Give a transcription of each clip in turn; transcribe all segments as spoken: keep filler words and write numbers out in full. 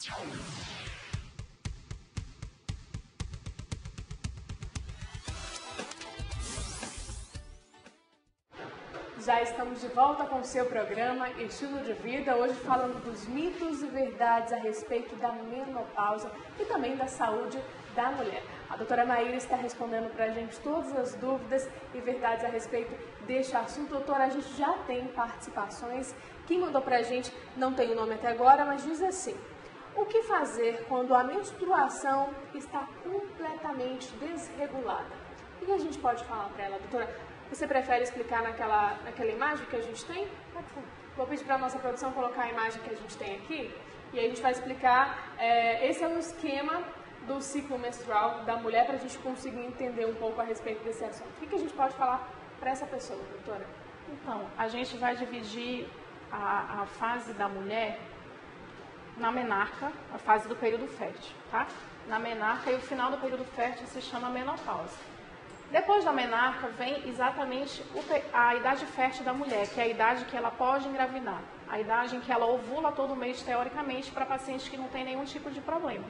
Já estamos de volta com o seu programa Estilo de Vida, hoje falando dos mitos e verdades a respeito da menopausa e também da saúde da mulher. A doutora Maíra está respondendo para a gente todas as dúvidas e verdades a respeito deste assunto. Doutora, a gente já tem participações. Quem mandou para a gente não tem o nome até agora, mas diz assim: o que fazer quando a menstruação está completamente desregulada? O que a gente pode falar para ela, doutora? Você prefere explicar naquela, naquela imagem que a gente tem? Vou pedir para a nossa produção colocar a imagem que a gente tem aqui e aí a gente vai explicar. É, esse é o esquema do ciclo menstrual da mulher para a gente conseguir entender um pouco a respeito desse assunto. O que, que a gente pode falar para essa pessoa, doutora? Então, a gente vai dividir a, a fase da mulher na menarca, a fase do período fértil, tá? Na menarca e o final do período fértil se chama menopausa. Depois da menarca vem exatamente a idade fértil da mulher, que é a idade que ela pode engravidar, a idade em que ela ovula todo mês, teoricamente, para pacientes que não têm nenhum tipo de problema.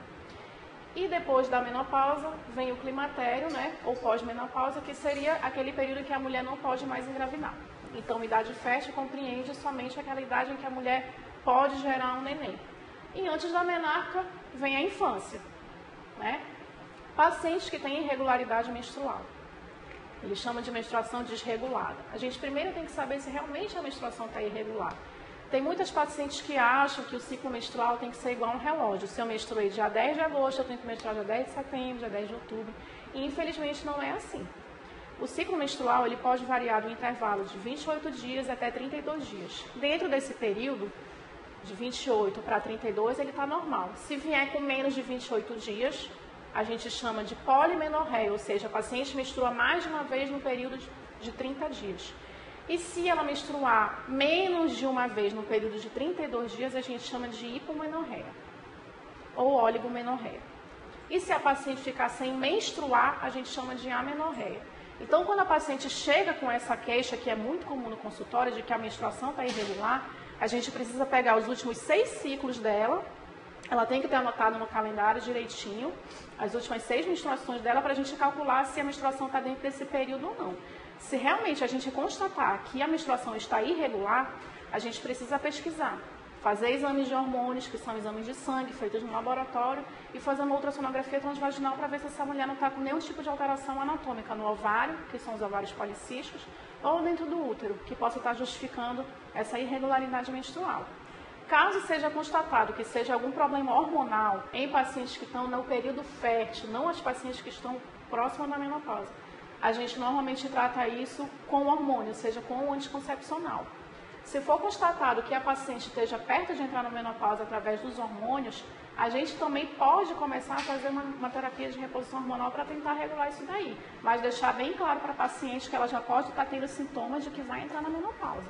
E depois da menopausa vem o climatério, né, ou pós-menopausa, que seria aquele período em que a mulher não pode mais engravidar. Então, idade fértil compreende somente aquela idade em que a mulher pode gerar um neném. E antes da menarca vem a infância, né? Pacientes que têm irregularidade menstrual. Ele chama de menstruação desregulada. A gente primeiro tem que saber se realmente a menstruação está irregular. Tem muitas pacientes que acham que o ciclo menstrual tem que ser igual a um relógio. Se eu menstruei dia dez de agosto, eu tenho que menstruar dia dez de setembro, dia dez de outubro. E infelizmente não é assim. O ciclo menstrual ele pode variar do intervalo de vinte e oito dias até trinta e dois dias. Dentro desse período, de vinte e oito para trinta e dois, ele está normal. Se vier com menos de vinte e oito dias, a gente chama de polimenorreia, ou seja, a paciente menstrua mais de uma vez no período de trinta dias. E se ela menstruar menos de uma vez no período de trinta e dois dias, a gente chama de hipomenorreia ou oligomenorreia. E se a paciente ficar sem menstruar, a gente chama de amenorreia. Então, quando a paciente chega com essa queixa, que é muito comum no consultório, de que a menstruação está irregular, a gente precisa pegar os últimos seis ciclos dela. Ela tem que ter anotado no calendário direitinho as últimas seis menstruações dela para a gente calcular se a menstruação está dentro desse período ou não. Se realmente a gente constatar que a menstruação está irregular, a gente precisa pesquisar, fazer exames de hormônios, que são exames de sangue feitos no laboratório, e fazer uma ultrassonografia transvaginal para ver se essa mulher não está com nenhum tipo de alteração anatômica no ovário, que são os ovários policísticos, ou dentro do útero, que possa estar justificando essa irregularidade menstrual. Caso seja constatado que seja algum problema hormonal em pacientes que estão no período fértil, não as pacientes que estão próximas da menopausa, a gente normalmente trata isso com hormônio, ou seja, com o anticoncepcional. Se for constatado que a paciente esteja perto de entrar na menopausa através dos hormônios, a gente também pode começar a fazer uma, uma terapia de reposição hormonal para tentar regular isso daí, mas deixar bem claro para a paciente que ela já pode estar tendo sintomas de que vai entrar na menopausa.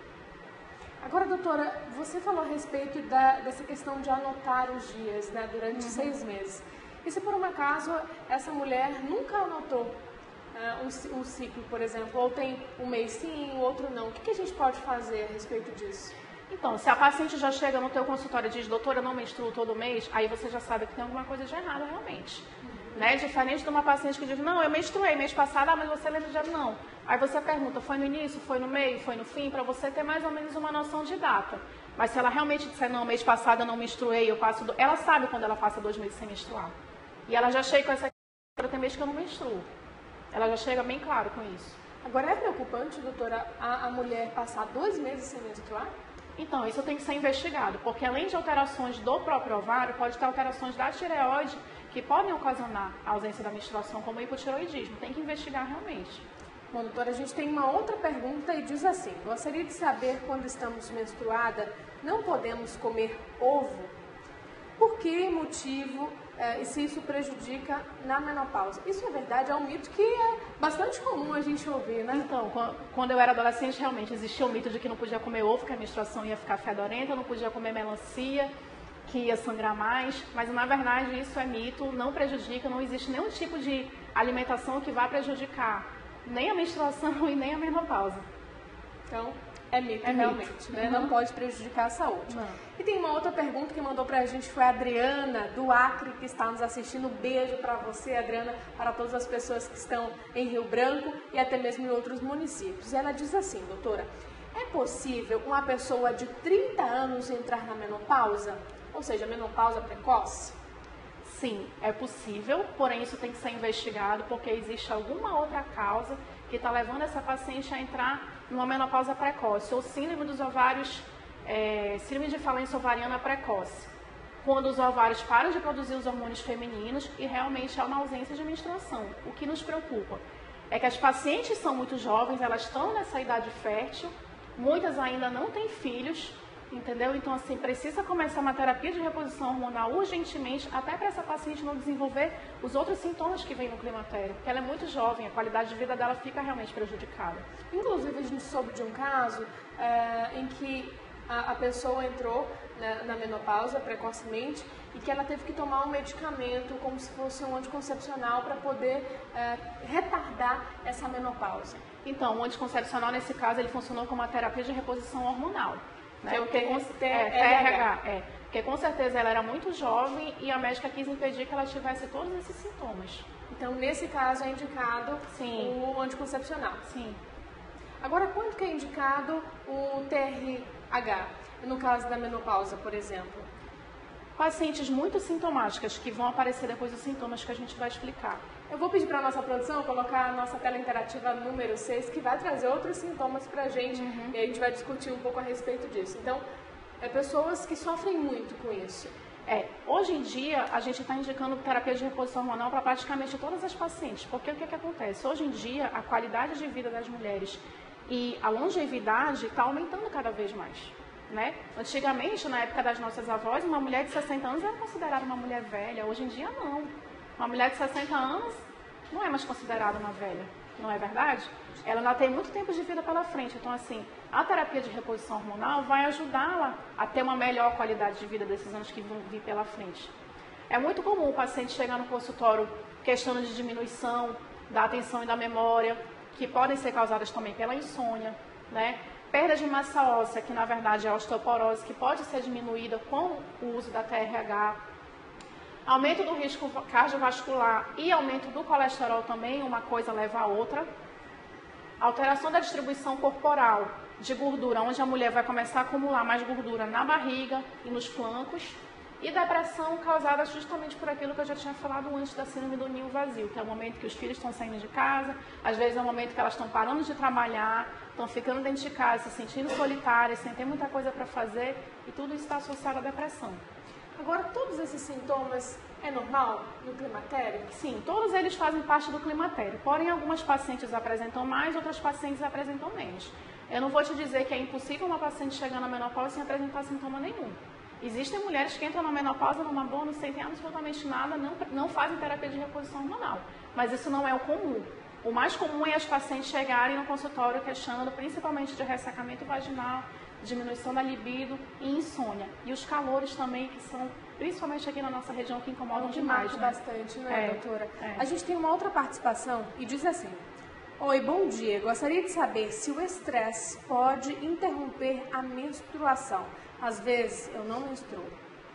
Agora, doutora, você falou a respeito da, dessa questão de anotar os dias, né, durante uhum. seis meses. E se por um acaso essa mulher nunca anotou uh, um, um ciclo, por exemplo, ou tem um mês sim, o outro não, o que, que a gente pode fazer a respeito disso? Então, se a paciente já chega no teu consultório e diz, doutora, eu não menstruo todo mês, aí você já sabe que tem alguma coisa de errado realmente. Uhum. Né? Diferente de uma paciente que diz, não, eu menstruei mês passado, ah, mas você lembra de não. Aí você pergunta, foi no início, foi no meio, foi no fim, para você ter mais ou menos uma noção de data. Mas se ela realmente disser, não, mês passado eu não menstruei, eu passo... Do... Ela sabe quando ela passa dois meses sem menstruar. E ela já chega com essa... Tem mês que eu não menstruo. Ela já chega bem claro com isso. Agora, é preocupante, doutora, a, a mulher passar dois meses sem menstruar? Então, isso tem que ser investigado, porque além de alterações do próprio ovário, pode ter alterações da tireoide que podem ocasionar a ausência da menstruação, como o hipotireoidismo. Tem que investigar realmente. Bom, doutora, a gente tem uma outra pergunta e diz assim: gostaria de saber, quando estamos menstruada, não podemos comer ovo? Por que motivo eh, e se isso prejudica na menopausa? Isso é verdade, é um mito que é bastante comum a gente ouvir, né? Então, quando eu era adolescente, realmente existia o mito de que não podia comer ovo, que a menstruação ia ficar fedorenta, não podia comer melancia, que ia sangrar mais, mas na verdade isso é mito, não prejudica, não existe nenhum tipo de alimentação que vá prejudicar nem a menstruação e nem a menopausa. Então, É mito, é realmente, mito. né? Uhum. Não pode prejudicar a saúde. Não. E tem uma outra pergunta que mandou pra gente, foi a Adriana, do Acre, que está nos assistindo. Um beijo para você, Adriana, para todas as pessoas que estão em Rio Branco e até mesmo em outros municípios. Ela diz assim, doutora, é possível uma pessoa de trinta anos entrar na menopausa? Ou seja, menopausa precoce? Sim, é possível, porém isso tem que ser investigado porque existe alguma outra causa que está levando essa paciente a entrar numa menopausa precoce, ou síndrome dos ovários, é, síndrome de falência ovariana precoce, quando os ovários param de produzir os hormônios femininos e realmente há uma ausência de menstruação. O que nos preocupa é que as pacientes são muito jovens, elas estão nessa idade fértil, muitas ainda não têm filhos, entendeu? Então, assim, precisa começar uma terapia de reposição hormonal urgentemente, até para essa paciente não desenvolver os outros sintomas que vêm no climatério, porque ela é muito jovem, a qualidade de vida dela fica realmente prejudicada. Inclusive, a gente soube de um caso é, em que a, a pessoa entrou na, na menopausa precocemente e que ela teve que tomar um medicamento como se fosse um anticoncepcional para poder é, retardar essa menopausa. Então, o anticoncepcional, nesse caso, ele funcionou como uma terapia de reposição hormonal. Né? Que é o porque, T T R H, é. Porque com certeza ela era muito jovem e a médica quis impedir que ela tivesse todos esses sintomas. Então, nesse caso, é indicado Sim. o anticoncepcional. Sim. Agora, quando que é indicado o T R H? No caso da menopausa, por exemplo? Pacientes muito sintomáticas que vão aparecer depois dos sintomas que a gente vai explicar. Eu vou pedir para a nossa produção colocar a nossa tela interativa número seis, que vai trazer outros sintomas para a gente, uhum. E a gente vai discutir um pouco a respeito disso. Então, é pessoas que sofrem muito com isso. É, hoje em dia, a gente está indicando terapia de reposição hormonal para praticamente todas as pacientes, porque o que, que acontece? Hoje em dia, a qualidade de vida das mulheres e a longevidade está aumentando cada vez mais. Né? Antigamente, na época das nossas avós, uma mulher de sessenta anos era considerada uma mulher velha, hoje em dia não. Uma mulher de sessenta anos não é mais considerada uma velha, não é verdade? Ela ainda tem muito tempo de vida pela frente, então assim, a terapia de reposição hormonal vai ajudá-la a ter uma melhor qualidade de vida desses anos que vão vir pela frente. É muito comum o paciente chegar no consultório questionando de diminuição da atenção e da memória, que podem ser causadas também pela insônia, né? Perda de massa óssea, que na verdade é a osteoporose, que pode ser diminuída com o uso da T R H. Aumento do risco cardiovascular e aumento do colesterol também, uma coisa leva a outra. Alteração da distribuição corporal de gordura, onde a mulher vai começar a acumular mais gordura na barriga e nos flancos. E depressão causada justamente por aquilo que eu já tinha falado antes da síndrome do ninho vazio, que é o momento que os filhos estão saindo de casa, às vezes é o momento que elas estão parando de trabalhar, estão ficando dentro de casa, se sentindo solitárias, sem ter muita coisa para fazer, e tudo isso está associado à depressão. Agora, todos esses sintomas é normal no climatério? Sim, todos eles fazem parte do climatério, porém algumas pacientes apresentam mais, outras pacientes apresentam menos. Eu não vou te dizer que é impossível uma paciente chegar na menopausa sem apresentar sintoma nenhum. Existem mulheres que entram na menopausa numa boa, não sentem absolutamente nada, não, não fazem terapia de reposição hormonal. Mas isso não é o comum. O mais comum é as pacientes chegarem no consultório questionando principalmente de ressecamento vaginal, diminuição da libido e insônia. E os calores também, que são, principalmente aqui na nossa região, que incomodam demais. Né? Bastante, né, é, doutora? É. A gente tem uma outra participação e diz assim: oi, bom dia. Gostaria de saber se o estresse pode interromper a menstruação. Às vezes eu não menstruo.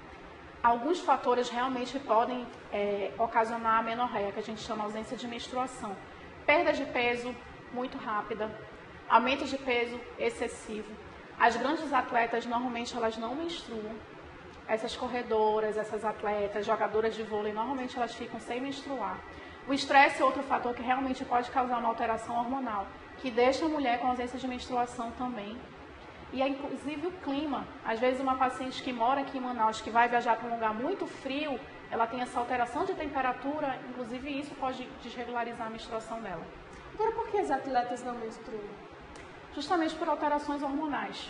Alguns fatores realmente podem é, ocasionar a amenorreia, que a gente chama ausência de menstruação. Perda de peso muito rápida, aumento de peso excessivo. As grandes atletas, normalmente, elas não menstruam. Essas corredoras, essas atletas, jogadoras de vôlei, normalmente elas ficam sem menstruar. O estresse é outro fator que realmente pode causar uma alteração hormonal, que deixa a mulher com ausência de menstruação também. E é inclusive o clima. Às vezes uma paciente que mora aqui em Manaus, que vai viajar para um lugar muito frio, ela tem essa alteração de temperatura, inclusive isso pode desregularizar a menstruação dela. Agora, por que as atletas não menstruam? Justamente por alterações hormonais,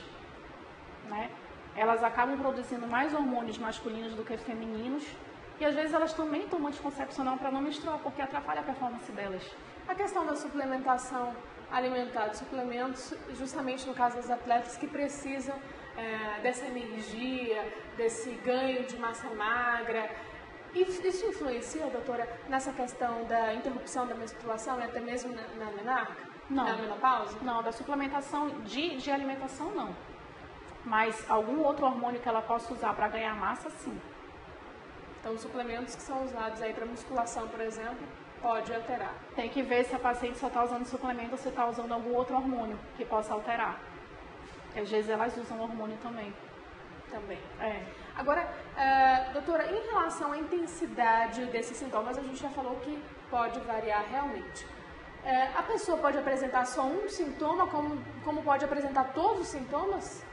né? Elas acabam produzindo mais hormônios masculinos do que femininos e às vezes elas também tomam anticoncepcional para não menstruar, porque atrapalha a performance delas. A questão da suplementação alimentar, de suplementos, justamente no caso das atletas que precisam é, dessa energia, desse ganho de massa magra. Isso influencia, doutora, nessa questão da interrupção da menstruação e até mesmo na, na menarca? Não. Na menopausa? Não, da suplementação de, de alimentação não. Mas algum outro hormônio que ela possa usar para ganhar massa, sim. Então, os suplementos que são usados aí para musculação, por exemplo, pode alterar. Tem que ver se a paciente só está usando suplemento ou se está usando algum outro hormônio que possa alterar. Às vezes elas usam hormônio também. Também. É. Agora, uh, doutora, em relação à intensidade desses sintomas, a gente já falou que pode variar realmente. Uh, a pessoa pode apresentar só um sintoma, como, como pode apresentar todos os sintomas?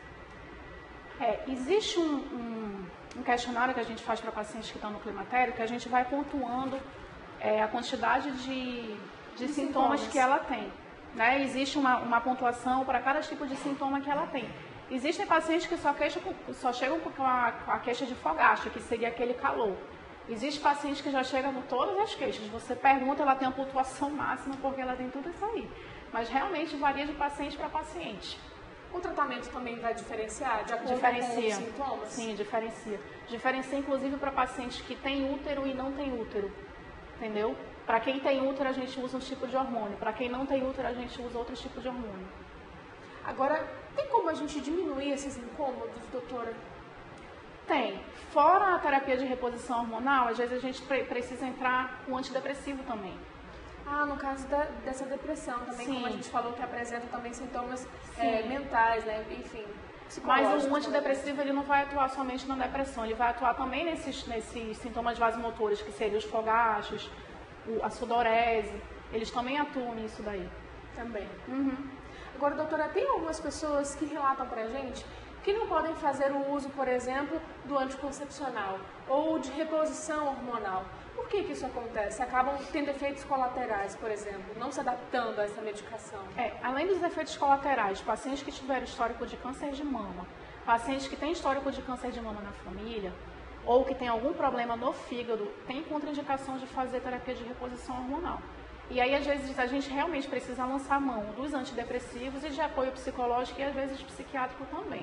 É, existe um, um, um questionário que a gente faz para pacientes que estão no climatério, que a gente vai pontuando é, a quantidade de, de, de sintomas, sintomas que ela tem. Né? Existe uma, uma pontuação para cada tipo de sintoma que ela tem. Existem pacientes que só, queixam, só chegam com a, com a queixa de fogacho, que seria aquele calor. Existem pacientes que já chegam com todas as queixas. Você pergunta, ela tem a pontuação máxima porque ela tem tudo isso aí. Mas realmente varia de paciente para paciente. O tratamento também vai diferenciar de acordo diferencia. com os sintomas? Sim, diferencia. Diferencia inclusive para pacientes que têm útero e não têm útero. Entendeu? Para quem tem útero, a gente usa um tipo de hormônio. Para quem não tem útero, a gente usa outro tipo de hormônio. Agora, tem como a gente diminuir esses incômodos, doutora? Tem. Fora a terapia de reposição hormonal, às vezes a gente pre precisa entrar com antidepressivo também. Ah, no caso da, dessa depressão também, Sim. como a gente falou, que apresenta também sintomas é, mentais, né? Enfim, mas o antidepressivo ele não vai atuar somente na depressão, ele vai atuar também nesses, nesses sintomas vasomotores, que seriam os fogachos, o, a sudorese, eles também atuam nisso daí. Também. Uhum. Agora, doutora, tem algumas pessoas que relatam pra gente que não podem fazer o uso, por exemplo, do anticoncepcional ou de reposição hormonal. Por que que isso acontece? Acabam tendo efeitos colaterais, por exemplo, não se adaptando a essa medicação. É, além dos efeitos colaterais, pacientes que tiveram histórico de câncer de mama, pacientes que têm histórico de câncer de mama na família, ou que tem algum problema no fígado, tem contraindicação de fazer terapia de reposição hormonal. E aí, às vezes, a gente realmente precisa lançar mão dos antidepressivos e de apoio psicológico e, às vezes, psiquiátrico também.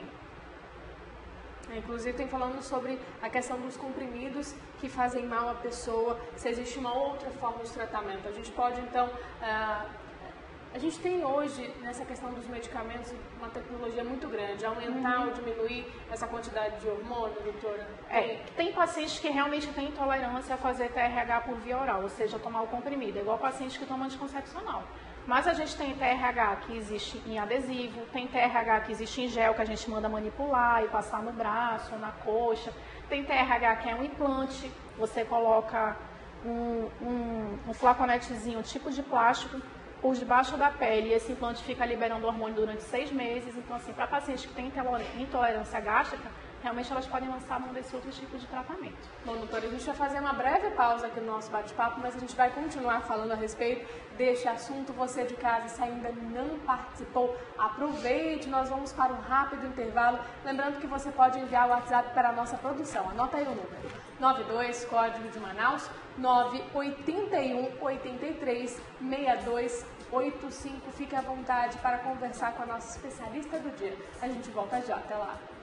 Inclusive, tem falando sobre a questão dos comprimidos que fazem mal à pessoa, se existe uma outra forma de tratamento. A gente pode, então... Uh, a gente tem hoje, nessa questão dos medicamentos, uma tecnologia muito grande. Aumentar uhum. ou diminuir essa quantidade de hormônio, doutora? É, tem pacientes que realmente têm intolerância a fazer T R H por via oral, ou seja, tomar o comprimido. É igual paciente que toma anticoncepcional. Mas a gente tem T R H que existe em adesivo, tem T R H que existe em gel, que a gente manda manipular e passar no braço, na coxa. Tem T R H que é um implante, você coloca um, um, um flaconetezinho tipo de plástico por debaixo da pele e esse implante fica liberando hormônio durante seis meses. Então, assim, para pacientes que têm intolerância gástrica, realmente elas podem lançar mão desse outro tipo de tratamento. Bom, doutora, a gente vai fazer uma breve pausa aqui no nosso bate-papo, mas a gente vai continuar falando a respeito deste assunto. Você de casa, se ainda não participou, aproveite, nós vamos para um rápido intervalo. Lembrando que você pode enviar o WhatsApp para a nossa produção. Anota aí o número: nove dois, código de Manaus, nove oito um, oito três, seis dois oito cinco. Fique à vontade para conversar com a nossa especialista do dia. A gente volta já, até lá.